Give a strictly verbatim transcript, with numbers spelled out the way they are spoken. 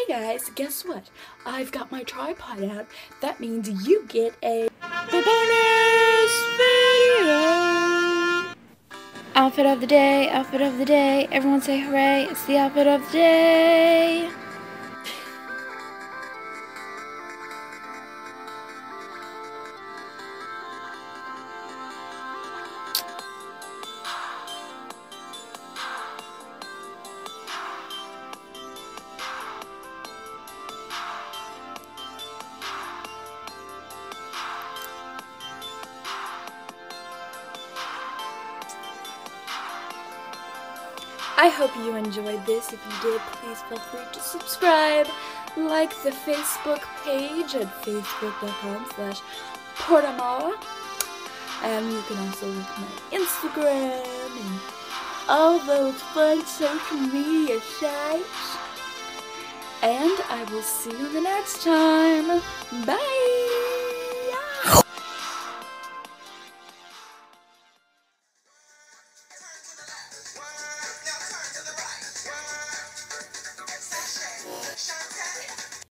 Hey guys, guess what? I've got my tripod out. That means you get a bonus video! Outfit of the day, outfit of the day. Everyone say hooray, it's the outfit of the day! I hope you enjoyed this. If you did, please feel free to subscribe, like the Facebook page at facebook.com slash portamara, and you can also look at my Instagram and all those fun social media sites. And I will see you the next time. Bye!